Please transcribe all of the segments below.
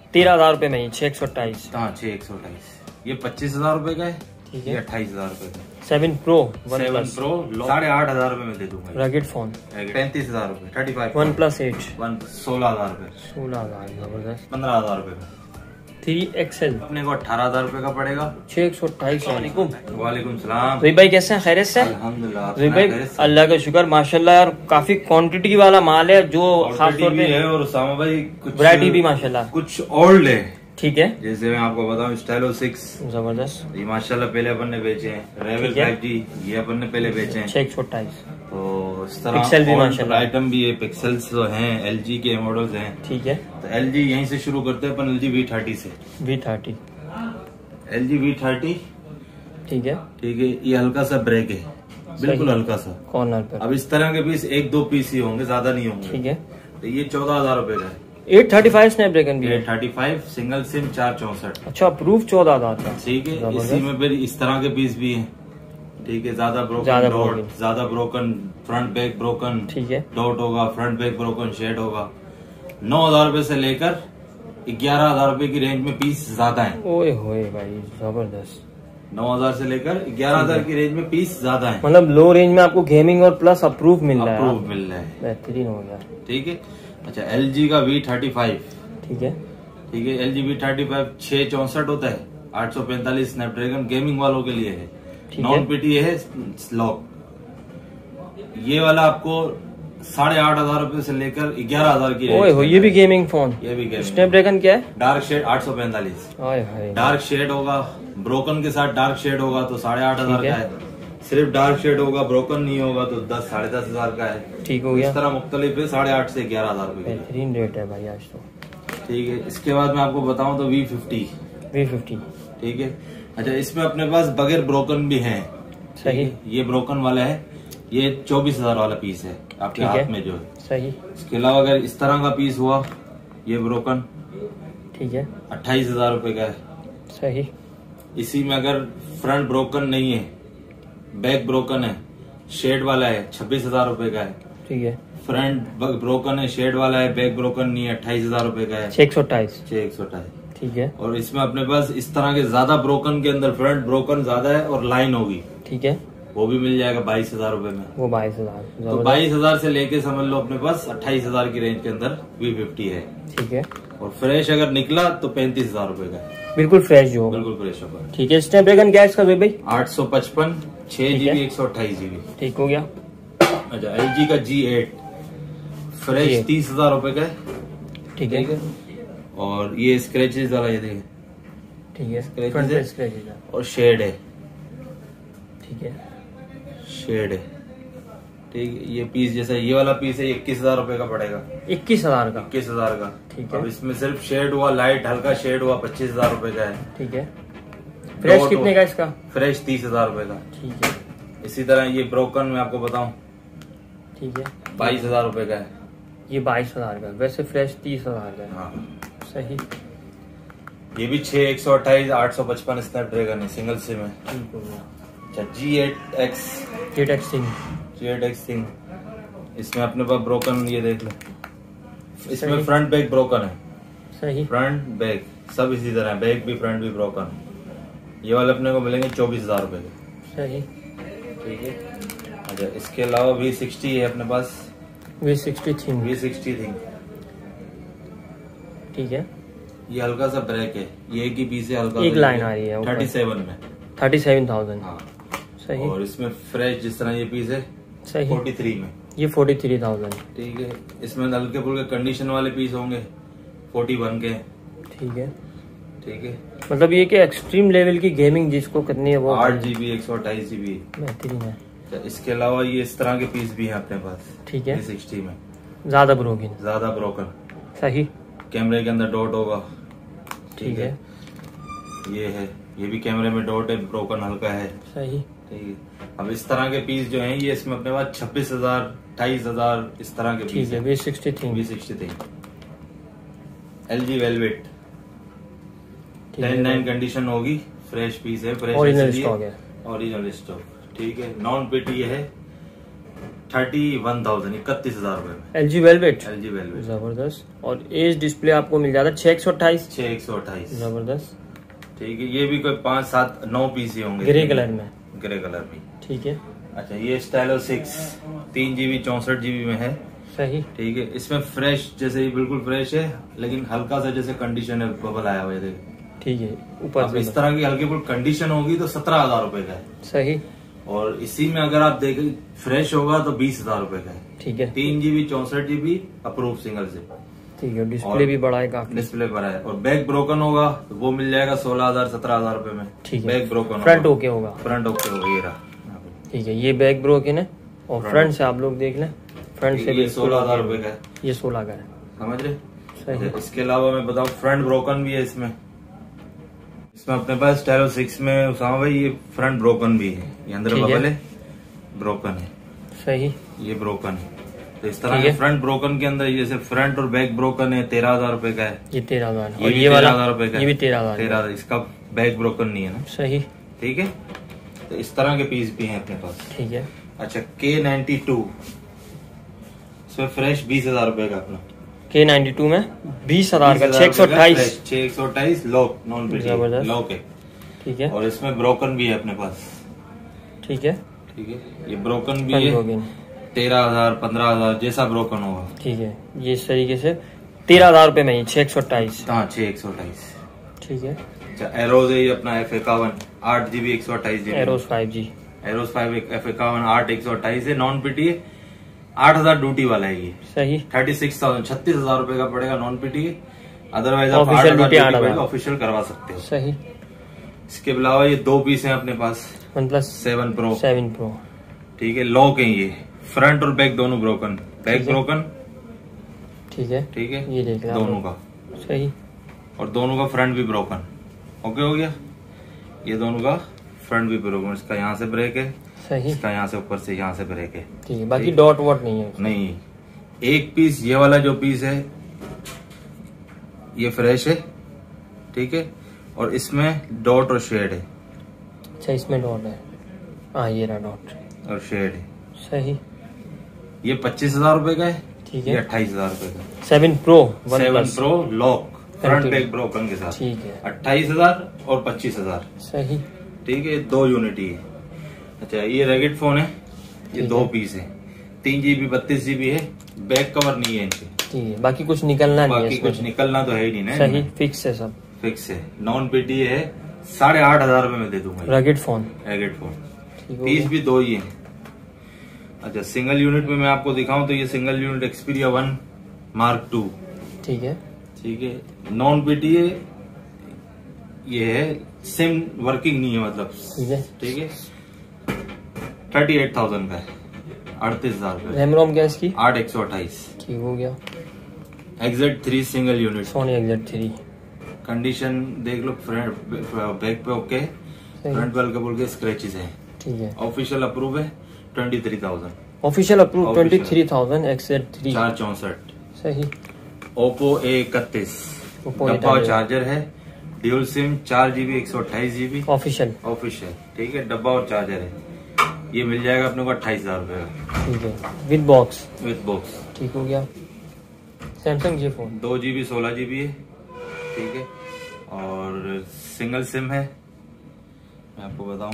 13,000 रुपए में ही 628। हाँ 628। ये 25,000 रुपए का है। ठीक ये है। 28,000 रुपए का। 7 Pro 7 Pro 8,500 रुपए में दे दूंगा। रगेड फोन 35,000 रुपए 35। OnePlus 8 16,000 रुपए 16,000 जबरदस्त। 15,000 रुपए का। 3XL अपने को 18,000 रुपए का पड़ेगा। 628। वालेकुम सलाम। रही भाई कैसे हैं, खैरियत से? अल्हम्दुलिल्लाह। रही भाई अल्लाह का शुक्र माशाल्लाह यार, काफी क्वांटिटी वाला माल है जो खास तौर पे है। और उसामा भाई कुछ वैरायटी भी माशाल्लाह कुछ ओल्ड है। ठीक है। जैसे मैं आपको बताऊं स्टाइलो 6 जबरदस्त, ये माशाल्लाह पहले अपन ने बेचे हैं। रेवल 5G ये अपन ने पहले बेचे हैं। 628। तो इस तरह पिक्सल भी माशाल्लाह आइटम भी है। पिक्सल्स जो हैं LG के मॉडल्स हैं। ठीक है। तो LG यहीं से शुरू करते हैं अपन। LG V30 से। V30 LG V30 ठीक है। ठीक है। ये हल्का सा ब्रेक है, बिल्कुल हल्का सा कॉर्नर पर। अब इस तरह के पीस 1-2 पीस ही होंगे, ज्यादा नहीं होंगे। ठीक है। तो ये 14,000 रुपए का है। 835 स्नैपड्रैगन भी है। 835 सिंगल सिम 464। अच्छा प्रूफ 14,000 का। ठीक है। इसी में फिर इस तरह के पीस भी हैं। ठीक है। ज्यादा ब्रोकन फ्रंट बैक ब्रोकन। ठीक है। डॉट होगा, फ्रंट बैक ब्रोकन शेड होगा। 9,000 रुपए से लेकर 11,000 रुपए की रेंज में पीस ज्यादा है। ओए होए भाई जबरदस्त। 9,000 से लेकर 11,000 की रेंज में पीस ज्यादा है। मतलब लो रेंज में आपको गेमिंग और प्लस अप्रूव मिल रहा है। अप्रूव मिल रहा है, बेहतरीन हो गया। ठीक है। अच्छा LG का V35 ठीक है। ठीक है। LG V35 664 होता है। 845 स्नैपड्रैगन गेमिंग वालों के लिए है। नॉन PT है लॉक। ये वाला आपको 8,500 रुपए से लेकर 11,000 की ओए हो, ये भी गेमिंग फोन। ये भी गेमिंग। स्नैपड्रैगन क्या है? Dark shade 845। डार्क शेड होगा, ब्रोकन के साथ डार्क शेड होगा तो 8,500 का है। सिर्फ डार्क शेड होगा, ब्रोकन नहीं होगा तो 10-10,500 का है। ठीक हो गया। इस तरह मुख्तलिफ है। 8,500 से 11,000 रुपए। बेहतरीन रेट है भाई आज तो। ठीक है। इसके बाद मैं आपको बताऊं तो V50 ठीक है। अच्छा इसमें अपने पास बगैर ब्रोकन भी है। सही। ये ब्रोकन वाला है। ये 24,000 वाला पीस है आपके हाथ में जो है। सही। इसके अलावा अगर इस तरह का पीस हुआ ये ब्रोकन ठीक है 28,000 रुपए का है। सही। इसी में अगर फ्रंट ब्रोकन नहीं है, बैक ब्रोकन है, शेड वाला है 26,000 रुपए का है। ठीक है। फ्रंट ब्रोकन है, शेड वाला है, बैक ब्रोकन नहीं है, 28,000 रुपए का है। 628। ठीक है। और इसमें अपने पास इस तरह के ज्यादा ब्रोकन के अंदर फ्रंट ब्रोकन ज्यादा है और लाइन होगी। ठीक है। वो भी मिल जाएगा 22,000 रुपए में। वो 22,000। तो 22,000 से लेके समझ लो अपने पास 28,000 की रेंज के अंदर V50 है। ठीक है। और फ्रेश अगर निकला तो 35,000 रुपए का है। बिल्कुल फ्रेश जो होगा। बिल्कुल फ्रेश होगा। ठीक है। स्नैपड्रैगन क्या है इसका भाई? 855 6GB 128GB। ठीक हो गया। अच्छा LG का G8 फ्रेश 30,000 रुपए का है। ठीक है। और ये स्क्रैचेस वाला ये देखिए। ठीक है। स्क्रैचेस और शेड है। ठीक है। शेड है। ठीक है। ये पीस जैसा ये वाला पीस है 21,000 रुपए का पड़ेगा। 21,000 का। 21,000 का। ठीक है। अब इसमें सिर्फ शेड हुआ, लाइट हल्का शेड हुआ 25,000 रुपए का है। ठीक है। फ्रेश कितने का इसका? फ्रेश 30,000 रुपए का। ठीक है। इसी तरह ये ब्रोकन में आपको बताऊं ठीक है 22,000 रुपए का है। ये 22,000 का। वैसे फ्रेश 30,000 का है। हाँ सही। ये भी 6/128 855 स्नैपड्रैगन है, सिंगल सिम है। ठीक हो गया। अच्छा G8X सिंह इसमें अपने पास ब्रोकन ये देख लो। इसमें फ्रंट बैक ब्रोकन है। सही। फ्रंट बैक सब इसी तरह है, बैक भी फ्रंट भी ब्रोकन। ये वाले अपने को मिलेंगे 24,000 रुपए के। सही। ठीक है। अच्छा इसके अलावा V60 है अपने पास। V60 थिंग ठीक है। ये हल्का सा ब्रेक है, ये एक ही पीस है, हल्का एक लाइन आ रही है 37 में 37,000। हाँ। सही। और इसमें फ्रेश जिस तरह ये पीस है सही 43 में। ये 43,000। ठीक है। इसमें हल्के फुल्के कंडीशन वाले पीस होंगे 41 के। ठीक है। ठीक है। मतलब ये कि एक्सट्रीम लेवल की गेमिंग जिसको करनी है वो 8GB 128GB बेहतरीन है। इसके अलावा ये इस तरह के पीस भी हैं अपने पास। ठीक है। V60 में ज्यादा ब्रोकन। सही। कैमरे के अंदर डॉट होगा। ठीक है। ये है, ये भी कैमरे में डॉट है, ब्रोकन हल्का है। सही। ठीक है। अब इस तरह के पीस जो हैं ये इसमें अपने पास 26,000 28,000 इस तरह के पीस है। V60 thing LG velvet 10-9 condition होगी। फ्रेश पीस है, फ्रेश ओरिजिनल स्टॉक है। Original stock. ठीक है। नॉन PT है। 31,000 31,000 रुपए में। LG वेलवेट जबरदस्त। और एज डिस्प्ले आपको मिल जाता है 6/128 जबरदस्त। ठीक है, ये भी कोई 5, 7, 9 पीस ही होंगे ग्रे कलर में। ठीक है। अच्छा, ये स्टाइलो 6 3GB 64GB में है। सही। ठीक है, इसमें फ्रेश जैसे ही बिल्कुल फ्रेश है, लेकिन हल्का सा जैसे कंडीशन है, बबल आया हुआ है। ठीक है, ऊपर से इस तरह की हल्की फुल कंडीशन होगी तो 17,000 रुपए का है। सही। और इसी में अगर आप देखें फ्रेश होगा तो 20,000 रुपए का है। ठीक है। 3GB 64GB अप्रूव सिंगल से। ठीक है, डिस्प्ले भी बड़ा है काफी। डिस्प्ले बड़ा है और बैक ब्रोकन होगा तो वो मिल जाएगा 16,000 17,000 रुपए में। ठीक है। बैक ब्रोकन फ्रंट ओके होगा। फ्रंट ओके होगा, ये रहा। ठीक है, ये बैक ब्रोकन है और फ्रंट से आप लोग देख लें, फ्रंट से भी 16,000 रुपए का है। ये 16 का है। समझ रहे? सही। इसके अलावा मैं बताऊँ फ्रंट ब्रोकन भी है इसमें अपने पास स्टाइलो 6 में उसामा भाई ये फ्रंट ब्रोकन भी है। ये अंदर बबल है, ब्रोकन है। सही। ये ब्रोकन है। तो इस तरह के फ्रंट ब्रोकन के अंदर जैसे फ्रंट और बैक ब्रोकन है 13,000 रुपए का है। ये 13,000 और ये 13,000 रुपए का। ये भी 13,000। इसका बैक ब्रोकन नहीं है ना। सही। ठीक है, तो इस तरह के पीस भी हैं अपने पास। ठीक है। अच्छा, K92 इसमें फ्रेश 20,000 रुपए का अपना। K92 में 20,000 का 628 लॉक नॉन पीटी लॉक है। ठीक है। और इसमें ब्रोकन भी है अपने पास। ठीक है। ठीक है, ये ब्रोकन भी है 13,000 15,000 जैसा ब्रोकन होगा। ठीक है, ये इस तरीके से 13,000 रुपए में ही 628। हाँ, 628। ठीक है। अच्छा, एरोज है ये अपना F51 8GB 128GB। Arrows 5G arrows 5 F51 8 128 है, नॉन पीटी है। 8,000 ड्यूटी वाला है ये। सही। 36,000 36,000 रुपए का पड़ेगा नॉन पीटी। अदरवाइज आप ऑफिशियल करवा सकते हो। सही। इसके अलावा ये 2 पीस हैं अपने पास OnePlus 7 Pro। ठीक है, लॉक है ये, फ्रंट और बैक दोनों ब्रोकन। Back broken. ठीक है। ठीक है, ये देख दोनों का। सही। और दोनों का फ्रंट भी ब्रोकन। ओके हो गया, ये दोनों का फ्रंट भी ब्रोकन। इसका यहाँ से ब्रेक है। सही। इसका यहाँ से ऊपर से यहाँ से ब्रेक है। ठीक है, बाकी डॉट वॉट नहीं है। नहीं, एक पीस ये वाला जो पीस है ये फ्रेश है। ठीक है, और इसमें डॉट और शेड है। अच्छा, इसमें डॉट है। हाँ, ये रहा डॉट और शेड है। सही। ये 25,000 रुपए का है। ठीक है। ये 28,000 रुपए का। 7 Pro 7 Pro lock front back broken के साथ। ठीक है। 28,000 और 25,000। सही। ठीक है, 2 यूनिट ही है। अच्छा, ये रैकेट फोन है, ये 2 पीस है। 3GB 32GB है। बैक कवर नहीं है इनके। ठीक है, बाकी कुछ निकलना नहीं है। बाकी कुछ निकलना तो है ही नहीं ना। सही, फिक्स है सब। फिक्स है, नॉन पीटी है। 8,500 रुपए में दे दूंगा। रैकेट फोन पीस भी 2 ही है। अच्छा, सिंगल यूनिट में मैं आपको दिखाऊं तो ये single unit Xperia 1 Mark II। ठीक है। ठीक है, नॉन पीटी है। ये है सिम वर्किंग नहीं है मतलब। ठीक है। ठीक है, 38,000 का है। 38,000 रुपए। रैम रोम क्या इसकी? 8 128। ठीक हो गया। XZ3 single unit. Soni XZ3। Condition देख लो, फ्रंट बैक पे ओके, फ्रंट पे हल्के फुल्के स्क्रैचेस है। ठीक है। ऑफिशियल अप्रूव है 23,000। Official approve 23,000 XZ3 464। सही। Oppo A31 डब्बा और चार्जर है। Dual sim 4GB 128GB official. ठीक है, डब्बा और चार्जर है। ये मिल जाएगा अपने को 28,000 रुपए का। ठीक है, विद बॉक्स। ठीक हो गया। Samsung J phone 2GB 16GB है। ठीक है, और सिंगल सिम है। मैं आपको बताऊं,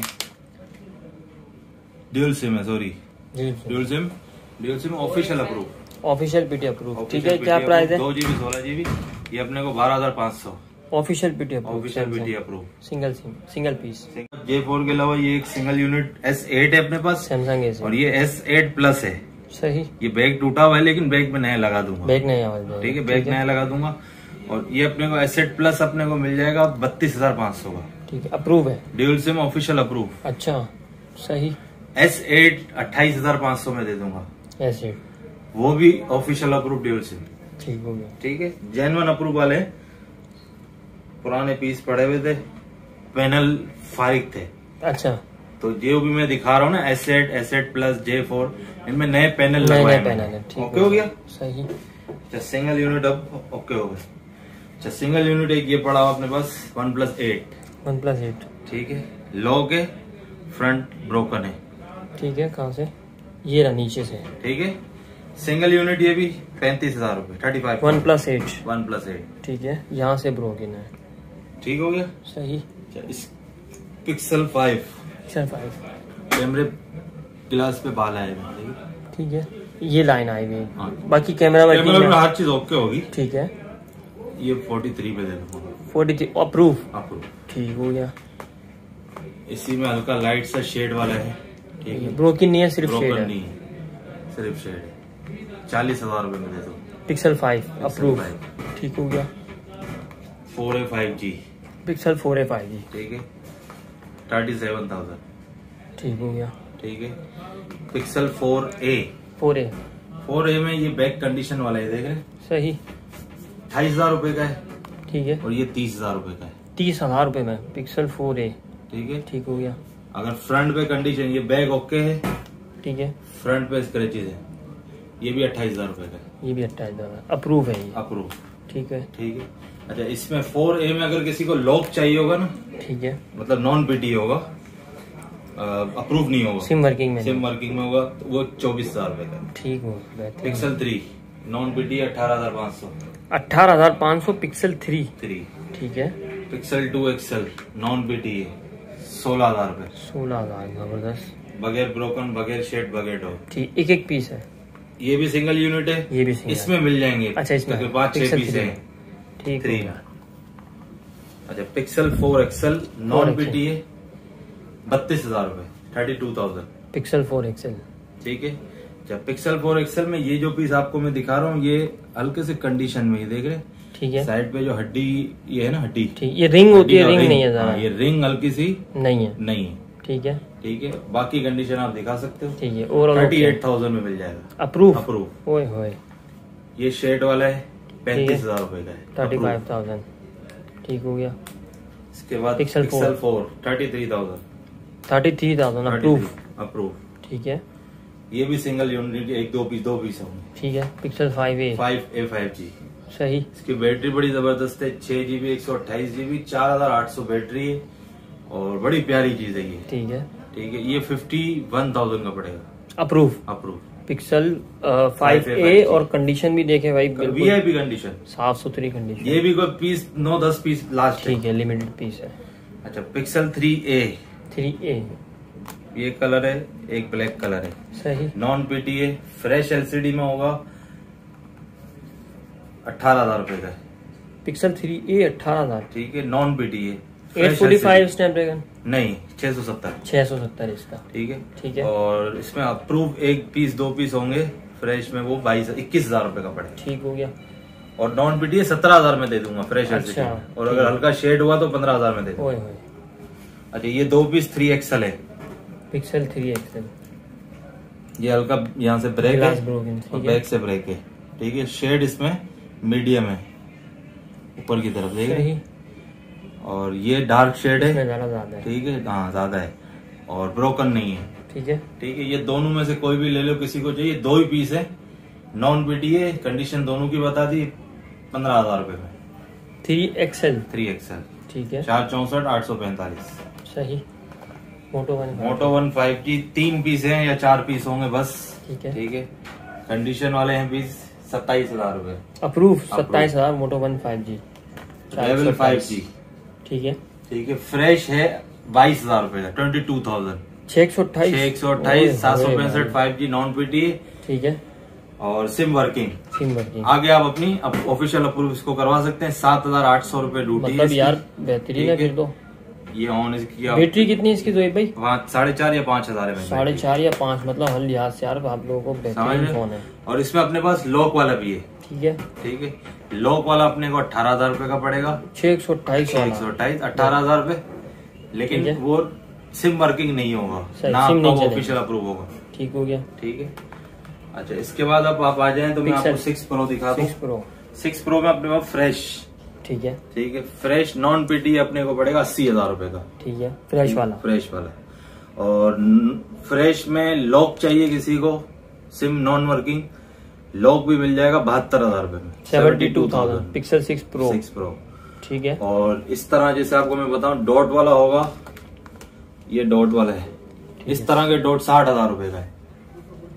ड्यूल सिम है, sorry dual sim official approve. Official PT approve. ठीक है, क्या प्राइस है? 2GB 16GB ये अपने को 12,500। Official PT approve. Single sim single piece. J4 के अलावा ये एक सिंगल यूनिट S8 है अपने पास, सैमसंग S8 और ये S8 प्लस है। सही। ये बैग टूटा हुआ है लेकिन बैग में नया लगा दूंगा। बैग नया। ठीक है, बैग नया लगा दूंगा। और ये अपने को S8 प्लस अपने को मिल जाएगा 32,500 का। ठीक है, अप्रूव है। Dual sim official approve. अच्छा, सही। S8 28,500 में दे दूंगा। S8 वो भी ऑफिशियल अप्रूव ड्यूल सिम। ठीक हो गया। ठीक है, जेन्युइन अप्रूव वाले। पुराने पीस पड़े हुए थे, पैनल फारिग थे। अच्छा, तो जो भी मैं दिखा रहा हूँ ना S8 प्लस J4 इनमें नए पैनल लगवाए हैं। ओके हो गया। सही। अच्छा, सिंगल यूनिट अब ओके हो गया। अच्छा, सिंगल यूनिट एक ये पड़ा हुआ अपने पास OnePlus 8। ठीक है, लॉक है, फ्रंट ब्रोकन है। ठीक है, कहाँ से? ये रहा नीचे से। ठीक है, सिंगल यूनिट ये भी 35,000 रुपए, 35। OnePlus 8 ठीक है, यहाँ से ब्रोकन है। ठीक हो गया, सही। इस Pixel 5 कैमरे ग्लास पे बाल आए हुए। ठीक है, ये लाइन आई हुई। हाँ। बाकी कैमरा में हर चीज ओके होगी। ठीक है, ये 43 पे दे दो। 43 अप्रूव। ठीक हो गया। इसी में हल्का लाइट सा शेड वाला है। ठीक है, ब्रोकन नहीं है, सिर्फ शेड है। नहीं है, सिर्फ शेड है। 40,000 रुपए में दे दो। Pixel 5 approve. ठीक हो गया। 4A 5G Pixel 4A 5G। ठीक है, 37,000। ठीक हो गया। ठीक है, Pixel 4A में ये बैक कंडीशन वाला है, देख रहे हैं। सही। 28,000 रुपए का है। ठीक है, और ये 30,000 रुपए का है। 30,000 रुपए में Pixel 4A। ठीक है, ठीक हो गया। अगर फ्रंट पे कंडीशन, ये बैग ओके है। ठीक है, फ्रंट पे स्क्रैचेज है, ये भी 28,000 रुपए का है। ये भी 28,000 अप्रूव है। ये अप्रूव। ठीक है। ठीक है, अच्छा इसमें 4A में अगर किसी को लॉक चाहिए होगा ना, ठीक है, मतलब नॉन पीटी होगा, अप्रूव नहीं होगा, सिम वर्किंग में होगा, तो वो 24,000 रुपए का। ठीक हो गया। Pixel 3 non PT 18,500। 18,500 Pixel 3। ठीक है, Pixel 2 XL नॉन पीटी है 16,000 रुपए। 16,000 जबरदस्त। बगैर ब्रोकन, बगैर शेड, बगैर डॉट। ठीक, एक पीस है। ये भी सिंगल यूनिट है। ये भी सिंगल। इसमें मिल जाएंगे। अच्छा, इसमें 5-6 पीस है। ठीक है। अच्छा, Pixel 4 XL नॉन पीटी है 32,000 रुपए, 32,000। Pixel 4 XL। ठीक है, जब Pixel 4 XL में ये जो पीस आपको मैं दिखा रहा हूँ, ये हल्के से कंडीशन में, ये देख रहे हैं। ठीक है, साइड पे जो हड्डी ये है ना, हड्डी, ठीक, ये रिंग होती है, रिंग नहीं है ज़्यादा। ये रिंग हल्की सी नहीं है। ठीक है। ठीक है, बाकी कंडीशन आप दिखा सकते हो। ठीक है, और 38,000 में मिल जाएगा। अप्रूव। ओए होए। ये शेड वाला है 35,000 रुपए का है। 35,000। ठीक हो गया। इसके बाद Pixel 4 33,000। 33,000 अप्रूव। ठीक है, ये भी सिंगल यूनिट, दो पीस होंगे। ठीक है। Pixel 5A 5G। सही। इसकी बैटरी बड़ी जबरदस्त है, 6GB 128GB 4800 बैटरी है, और बड़ी प्यारी चीज है ये। ठीक है। ठीक है, ये 51,000 का पड़ेगा। अप्रूव। Pixel 5A और कंडीशन भी देखे भाई, VIP कंडीशन, साफ सुथरी कंडीशन। ये भी कोई पीस 9-10 पीस लास्ट। ठीक है, लिमिटेड पीस है। अच्छा, Pixel 3A। ये कलर है, एक ब्लैक कलर है। सही। नॉन पीटी है, फ्रेश LCD में होगा, 18,000 रुपए का है। Pixel 3A 18,000। ठीक है, नॉन पीटी है। 845 स्नैपड्रैगन नहीं, 670 इसका। ठीक है। ठीक है, और इसमें अप्रूव 1 पीस 2 पीस होंगे फ्रेश में, वो 21,000 रुपए का पड़ेगा। ठीक हो गया। और नॉन पीटी 17,000 में दे दूंगा फ्रेश। अच्छा, और अगर हल्का शेड हुआ तो 15,000 में दे दूंगा। अच्छा, ये 2 पीस 3XL है। Pixel 3XL। ये हल्का यहाँ से ब्रेक है और बैक से ब्रेक है। ठीक है, शेड इसमें मीडियम है, ऊपर की तरफ देख रहे, और ये डार्क शेड है। ज्यादा। ठीक है, हाँ ज्यादा है, और ब्रोकन नहीं है। ठीक है। ठीक है, ये दोनों में से कोई भी ले लो, किसी को चाहिए, 2 ही पीस है, नॉन पीटी है, कंडीशन दोनों की बता दी, 15,000 रुपए में। 3XL। ठीक है, 464 845। सही। मोटो 1 5G 3 पीस है या 4 पीस होंगे बस। ठीक है। ठीक है, कंडीशन वाले हैं पीस 27,000 रुपए। Approve 27,000 Moto 1 5G level 5G। ठीक है। ठीक है, फ्रेश है 22,000 रुपए का, 22,000। 628 765 5G नॉन पीटी। ठीक है, और सिम वर्किंग। आगे आप अपनी ऑफिशियल अप्रूव इसको करवा सकते हैं। 7,800 रुपए ड्यूटी। मतलब यार बेहतरीन है फिर तो। ये ऑन इसकी बैटरी कितनी है इसकी तो भाई? 4,500 या 5,000 है। 4,500 या 5, मतलब हर लिहाज से यार आप लोगों को बेहतरीन फोन है। और इसमें अपने पास लॉक वाला भी है। ठीक है। ठीक है, लॉक वाला अपने को 18,000 रुपए का पड़ेगा। 628 18,000 रुपए, लेकिन वो सिम वर्किंग नहीं होगा ना, आपका ऑफिशियल अप्रूव होगा। ठीक हो गया। ठीक है। अच्छा, इसके बाद अब आप आ जाएं तो मैं आपको 6 प्रो दिखा दूं। 6 प्रो में अपने पास फ्रेश। ठीक है। ठीक है, फ्रेश नॉन पीटी अपने को पड़ेगा 80,000 रुपए का। ठीक है, फ्रेश वाला। और फ्रेश में लॉक चाहिए किसी को, सिम नॉन वर्किंग, लॉक भी मिल जाएगा 72,000 रुपए में। 72,000 Pixel 6 Pro। ठीक है। और इस तरह जैसे आपको मैं बताऊं, डॉट वाला होगा, ये डॉट वाला है, इस तरह के डॉट 60,000 रुपए का है।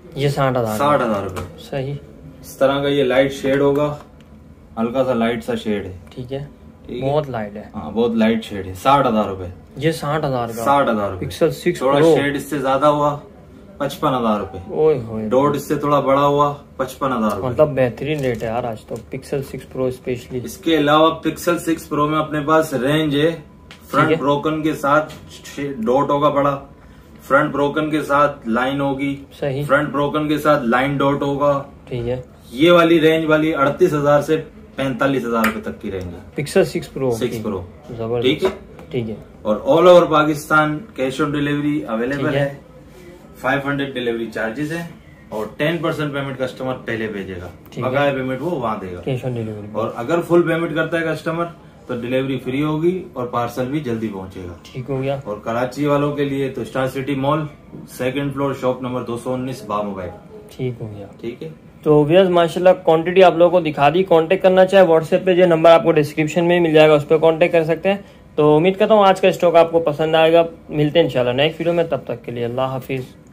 ये 60,000। 60,000 रुपए। सही। इस तरह का ये लाइट शेड होगा, हल्का सा लाइट सा शेड है। ठीक है, बहुत लाइट है। हाँ बहुत लाइट शेड है। 60,000 रुपए। ये 60,000 का। 60,000 पिक्सल 6 थोड़ा प्रो। शेड इससे ज्यादा हुआ 55,000 रुपए। ओए होए, डॉट इससे थोड़ा बड़ा हुआ 55,000 रुपए। मतलब बेहतरीन रेट है यार आज तो पिक्सल 6 प्रो स्पेशली। इसके अलावा पिक्सल 6 प्रो में अपने पास रेंज है, फ्रंट ब्रोकन के साथ डॉट होगा बड़ा, फ्रंट ब्रोकन के साथ लाइन होगी, सही। फ्रंट ब्रोकन के साथ लाइन डॉट होगा। ठीक है, ये वाली रेंज वाली 38,000 से 45,000 रुपए तक की रेंज है। Pixel 6 pro. 6 प्रो जबरदस्त। ठीक है, ठीक है। और all over Pakistan cash on delivery available ठीक है। है। 500 डिलीवरी चार्जेस है और 10% पेमेंट कस्टमर पहले भेजेगा, ठीक है। बकाया पेमेंट वो वहाँ देगा। Cash on delivery. और अगर फुल पेमेंट करता है कस्टमर तो डिलीवरी फ्री होगी और पार्सल भी जल्दी पहुंचेगा। ठीक हो गया। और कराची वालों के लिए तो star city mall 2nd floor shop number 219 बा मोबाइल। ठीक हो गया। ठीक है, तो व्यूअर्स माशाल्लाह क्वांटिटी आप लोगों को दिखा दी। कांटेक्ट करना चाहे व्हाट्सएप पे जो नंबर आपको डिस्क्रिप्शन में मिल जाएगा उस पर कांटेक्ट कर सकते हैं। तो उम्मीद करता हूँ आज का स्टॉक आपको पसंद आएगा। मिलते हैं इंशाल्लाह नेक्स्ट वीडियो में, तब तक के लिए अल्लाह हाफिज।